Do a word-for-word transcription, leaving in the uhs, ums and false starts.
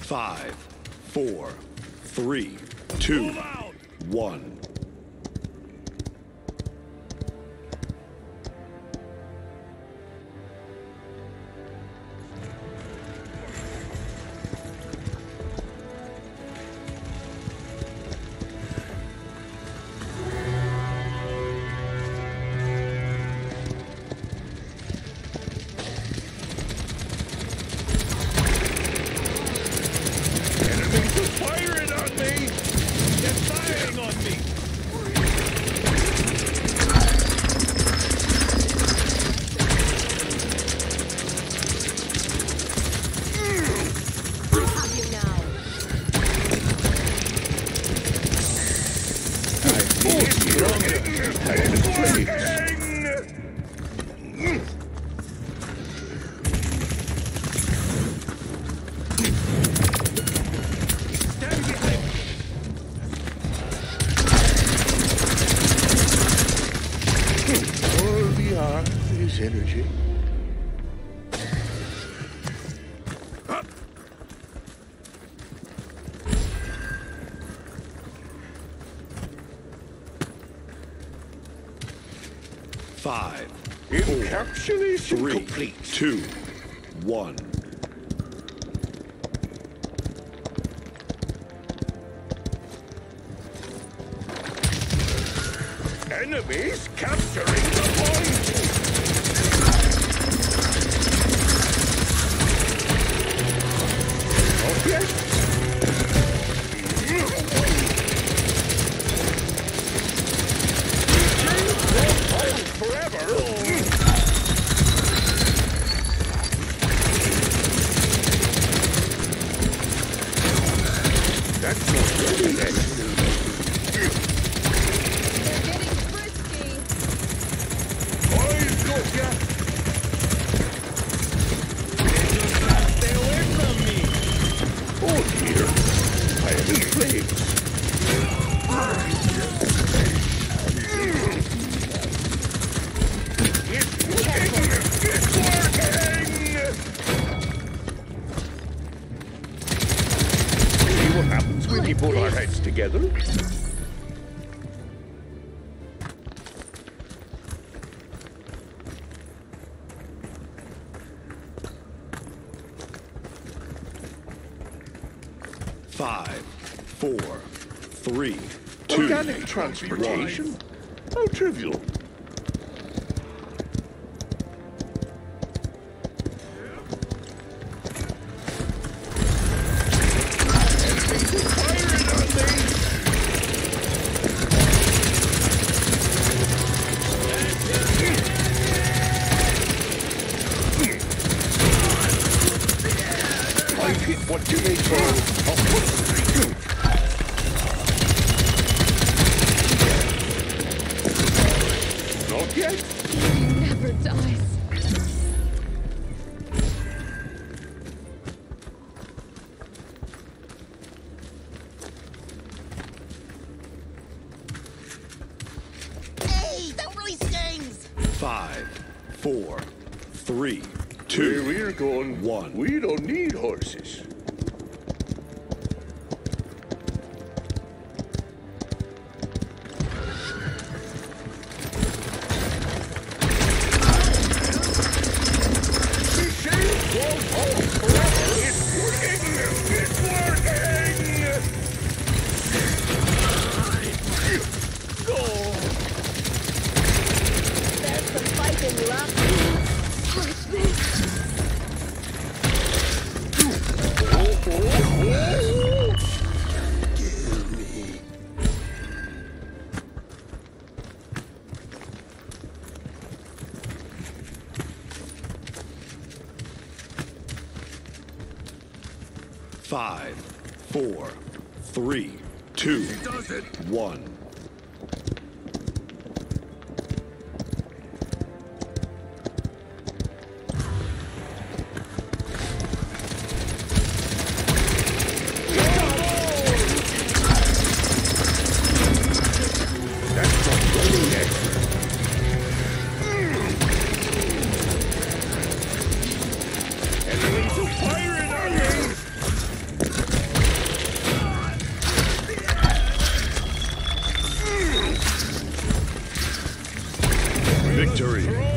Five, four, three, two, one. Energy. Five, encapsulation three, complete. Two, one. Enemies capturing the point. Yes. Forever. That's not really excellent. They're getting frisky. I've got ya. Stay away from me. Oh dear, I am in flames. It's working! It's working! See what happens when we put our heads together? Five, four, three, two, Organic transportation? How trivial. I hit what you may call a foot. Not yet. He never dies. Hey, that really stings! five, four, three, Where two, we're going, one. we don't need horses. There's some fight in you, huh? Touch this. five, four, three, two, one. Victory.